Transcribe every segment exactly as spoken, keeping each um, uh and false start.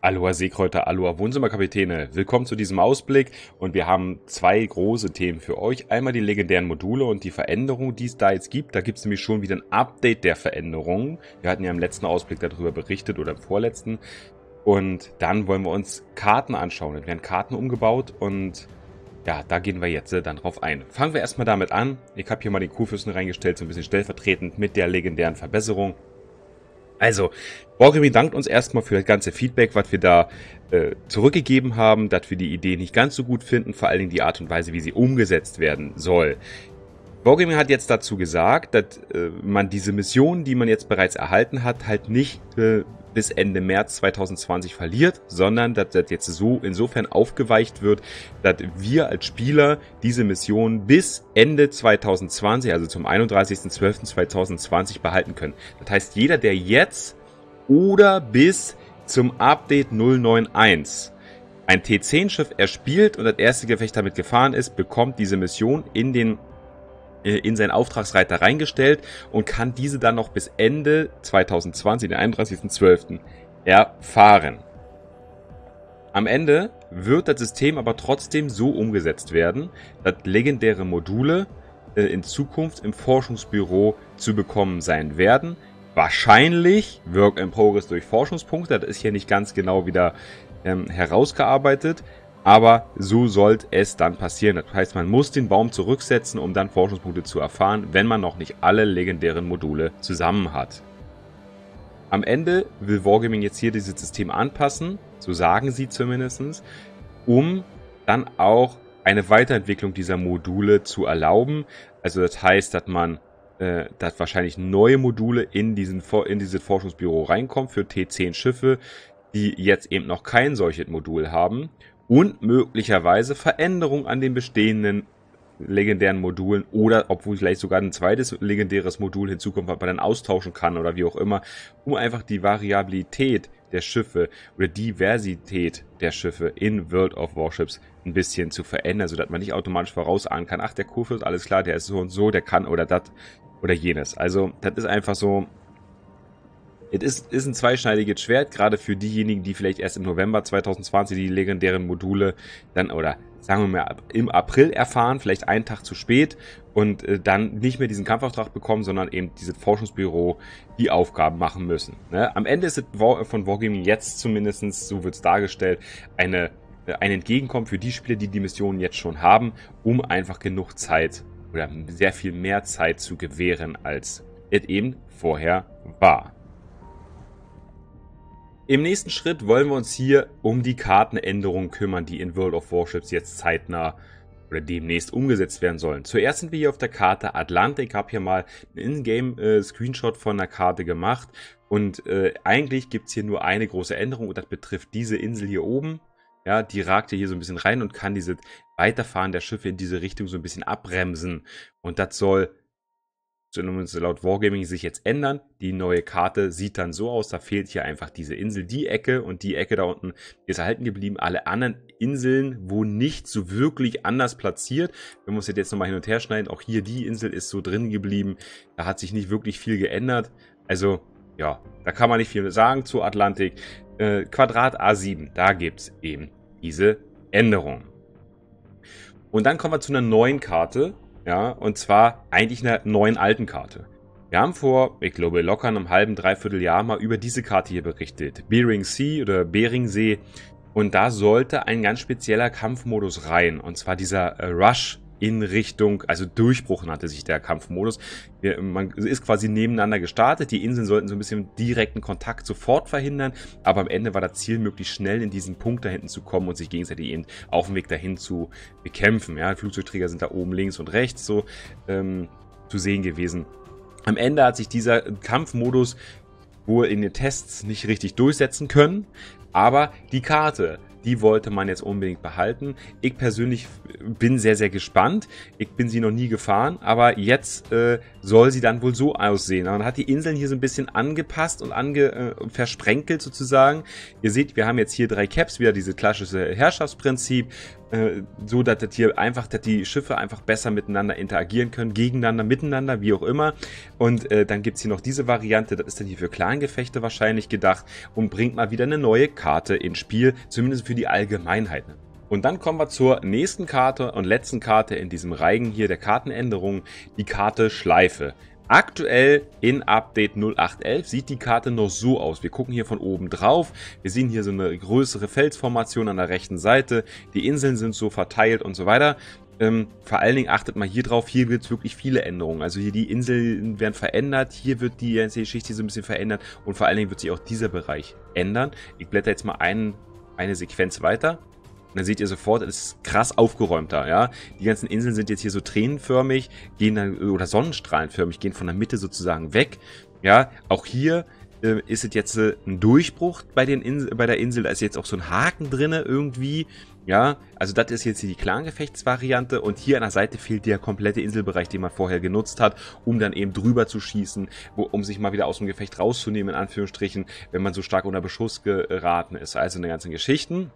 Aloha Seekräuter, Aloha Wohnzimmerkapitäne. Willkommen zu diesem Ausblick und wir haben zwei große Themen für euch. Einmal die legendären Module und die Veränderungen, die es da jetzt gibt. Da gibt es nämlich schon wieder ein Update der Veränderungen. Wir hatten ja im letzten Ausblick darüber berichtet oder im vorletzten. Und dann wollen wir uns Karten anschauen. Es werden Karten umgebaut und ja, da gehen wir jetzt äh, dann drauf ein. Fangen wir erstmal damit an. Ich habe hier mal den Kurfürsten reingestellt, so ein bisschen stellvertretend mit der legendären Verbesserung. Also, Wargaming dankt uns erstmal für das ganze Feedback, was wir da äh, zurückgegeben haben, dass wir die Idee nicht ganz so gut finden, vor allen Dingen die Art und Weise, wie sie umgesetzt werden soll. Wargaming hat jetzt dazu gesagt, dass äh, man diese Mission, die man jetzt bereits erhalten hat, halt nicht äh, bis Ende März zweitausendzwanzig verliert, sondern dass das jetzt so insofern aufgeweicht wird, dass wir als Spieler diese Mission bis Ende zweitausendzwanzig, also zum einunddreißigsten zwölften zweitausendzwanzig behalten können. Das heißt, jeder, der jetzt oder bis zum Update null neun eins ein T zehn Schiff erspielt und das erste Gefecht damit gefahren ist, bekommt diese Mission in den in seinen Auftragsreiter reingestellt und kann diese dann noch bis Ende zweitausendzwanzig, den einunddreißigsten zwölften erfahren. Am Ende wird das System aber trotzdem so umgesetzt werden, dass legendäre Module äh, in Zukunft im Forschungsbüro zu bekommen sein werden. Wahrscheinlich Work in Progress durch Forschungspunkte, das ist hier nicht ganz genau wieder ähm, herausgearbeitet. Aber so sollte es dann passieren. Das heißt, man muss den Baum zurücksetzen, um dann Forschungspunkte zu erfahren, wenn man noch nicht alle legendären Module zusammen hat. Am Ende will Wargaming jetzt hier dieses System anpassen, so sagen sie zumindest, um dann auch eine Weiterentwicklung dieser Module zu erlauben. Also das heißt, dass man äh, dass wahrscheinlich neue Module in, diesen, in dieses Forschungsbüro reinkommen für T zehn Schiffe, die jetzt eben noch kein solches Modul haben. Und möglicherweise Veränderungen an den bestehenden legendären Modulen oder obwohl vielleicht sogar ein zweites legendäres Modul hinzukommt, was man dann austauschen kann oder wie auch immer, um einfach die Variabilität der Schiffe oder Diversität der Schiffe in World of Warships ein bisschen zu verändern, sodass man nicht automatisch vorausahnen kann, ach, der Kurfürst, alles klar, der ist so und so, der kann oder das oder jenes. Also das ist einfach so. Es ist, ist ein zweischneidiges Schwert, gerade für diejenigen, die vielleicht erst im November zweitausendzwanzig die legendären Module dann, oder sagen wir mal, im April erfahren, vielleicht einen Tag zu spät und äh, dann nicht mehr diesen Kampfauftrag bekommen, sondern eben dieses Forschungsbüro die Aufgaben machen müssen. Ne? Am Ende ist es von Wargaming jetzt zumindest, so wird es dargestellt, eine, ein Entgegenkommen für die Spieler, die die Missionen jetzt schon haben, um einfach genug Zeit oder sehr viel mehr Zeit zu gewähren, als es eben vorher war. Im nächsten Schritt wollen wir uns hier um die Kartenänderungen kümmern, die in World of Warships jetzt zeitnah oder demnächst umgesetzt werden sollen. Zuerst sind wir hier auf der Karte Atlantik. Ich habe hier mal einen Ingame-Screenshot von der Karte gemacht und äh, eigentlich gibt es hier nur eine große Änderung und das betrifft diese Insel hier oben. Ja, die ragt hier so ein bisschen rein und kann dieses Weiterfahren der Schiffe in diese Richtung so ein bisschen abbremsen und das soll laut Wargaming sich jetzt ändern. Die neue Karte sieht dann so aus, da fehlt hier einfach diese Insel, die Ecke und die Ecke da unten ist erhalten geblieben. Alle anderen Inseln, wo nicht so wirklich anders platziert. Wenn wir uns jetzt nochmal hin und her schneiden, auch hier die Insel ist so drin geblieben. Da hat sich nicht wirklich viel geändert. Also ja, da kann man nicht viel sagen zu Atlantik. Äh, Quadrat A sieben, da gibt es eben diese Änderung. Und dann kommen wir zu einer neuen Karte. Ja, und zwar eigentlich einer neuen alten Karte. Wir haben vor, ich glaube, locker einem halben, dreiviertel Jahr mal über diese Karte hier berichtet. Bering Sea oder Beringsee. Und da sollte ein ganz spezieller Kampfmodus rein. Und zwar dieser Rush in Richtung, also Durchbruch nannte sich der Kampfmodus. Man ist quasi nebeneinander gestartet. Die Inseln sollten so ein bisschen direkten Kontakt sofort verhindern. Aber am Ende war das Ziel, möglichst schnell in diesen Punkt da hinten zu kommen und sich gegenseitig eben auf dem Weg dahin zu bekämpfen. Ja, Flugzeugträger sind da oben links und rechts so ähm, zu sehen gewesen. Am Ende hat sich dieser Kampfmodus wohl in den Tests nicht richtig durchsetzen können. Aber die Karte, die wollte man jetzt unbedingt behalten. Ich persönlich bin sehr, sehr gespannt. Ich bin sie noch nie gefahren, aber jetzt äh, soll sie dann wohl so aussehen. Man hat die Inseln hier so ein bisschen angepasst und ange, äh, versprenkelt sozusagen. Ihr seht, wir haben jetzt hier drei Caps, wieder dieses klassische Herrschaftsprinzip. äh, so dass das hier einfach, dass die Schiffe einfach besser miteinander interagieren können, gegeneinander, miteinander, wie auch immer. Und äh, dann gibt es hier noch diese Variante, das ist dann hier für Clangefechte wahrscheinlich gedacht und bringt mal wieder eine neue Karte ins Spiel, zumindest für die Allgemeinheit. Und dann kommen wir zur nächsten Karte und letzten Karte in diesem Reigen hier der Kartenänderungen, die Karte Schleife. Aktuell in Update null acht elf sieht die Karte noch so aus. Wir gucken hier von oben drauf. Wir sehen hier so eine größere Felsformation an der rechten Seite. Die Inseln sind so verteilt und so weiter. Ähm, vor allen Dingen achtet mal hier drauf, hier wird es wirklich viele Änderungen. Also hier die Inseln werden verändert, hier wird die ganze Geschichte so ein bisschen verändert und vor allen Dingen wird sich auch dieser Bereich ändern. Ich blätter jetzt mal ein, eine Sequenz weiter. Und dann seht ihr sofort, es ist krass aufgeräumter, ja. Die ganzen Inseln sind jetzt hier so tränenförmig, gehen dann, oder sonnenstrahlenförmig, gehen von der Mitte sozusagen weg, ja. Auch hier äh, ist es jetzt äh, ein Durchbruch bei, den Insel, bei der Insel, da ist jetzt auch so ein Haken drinne irgendwie, ja. Also das ist jetzt hier die Clangefechtsvariante und hier an der Seite fehlt der komplette Inselbereich, den man vorher genutzt hat, um dann eben drüber zu schießen, wo, um sich mal wieder aus dem Gefecht rauszunehmen, in Anführungsstrichen, wenn man so stark unter Beschuss geraten ist. Also eine ganze Geschichten.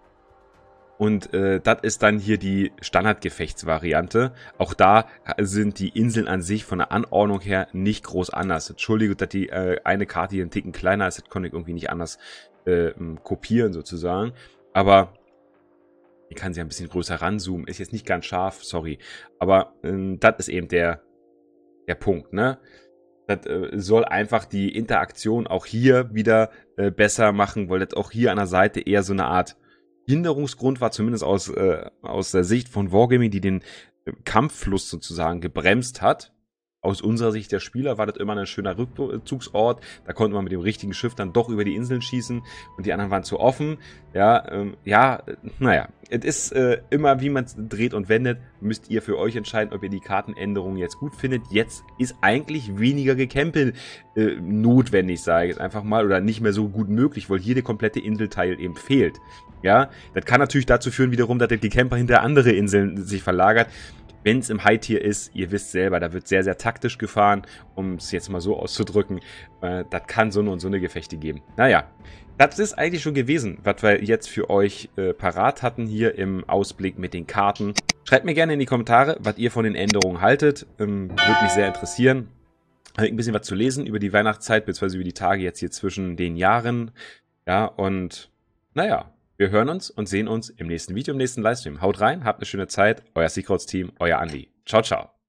Und äh, das ist dann hier die Standardgefechtsvariante. Auch da sind die Inseln an sich von der Anordnung her nicht groß anders. Entschuldige, dass die äh, eine Karte hier einen Ticken kleiner ist, das konnte ich irgendwie nicht anders äh, kopieren sozusagen. Aber ich kann sie ein bisschen größer ranzoomen. Ist jetzt nicht ganz scharf, sorry. Aber äh, das ist eben der, der Punkt, ne? Das äh, soll einfach die Interaktion auch hier wieder äh, besser machen, weil das auch hier an der Seite eher so eine Art Hinderungsgrund war, zumindest aus, äh, aus der Sicht von Wargaming, die den äh, Kampffluss sozusagen gebremst hat. Aus unserer Sicht der Spieler war das immer ein schöner Rückzugsort. Da konnte man mit dem richtigen Schiff dann doch über die Inseln schießen und die anderen waren zu offen. Ja, ähm, ja, naja, es ist äh, immer, wie man es dreht und wendet, müsst ihr für euch entscheiden, ob ihr die Kartenänderungen jetzt gut findet. Jetzt ist eigentlich weniger Gecampe äh, notwendig, sage ich jetzt einfach mal, oder nicht mehr so gut möglich, weil hier der komplette Inselteil eben fehlt. Ja, das kann natürlich dazu führen wiederum, dass die Camper hinter andere Inseln sich verlagert. Wenn es im High-Tier ist, ihr wisst selber, da wird sehr, sehr taktisch gefahren, um es jetzt mal so auszudrücken. Äh, das kann so eine und so eine Gefechte geben. Naja, das ist eigentlich schon gewesen, was wir jetzt für euch äh, parat hatten hier im Ausblick mit den Karten. Schreibt mir gerne in die Kommentare, was ihr von den Änderungen haltet. Ähm, würde mich sehr interessieren. Habe ein bisschen was zu lesen über die Weihnachtszeit, beziehungsweise über die Tage jetzt hier zwischen den Jahren. Ja, und naja. Wir hören uns und sehen uns im nächsten Video, im nächsten Livestream. Haut rein, habt eine schöne Zeit. Euer Secrets Team, euer Andi. Ciao, ciao.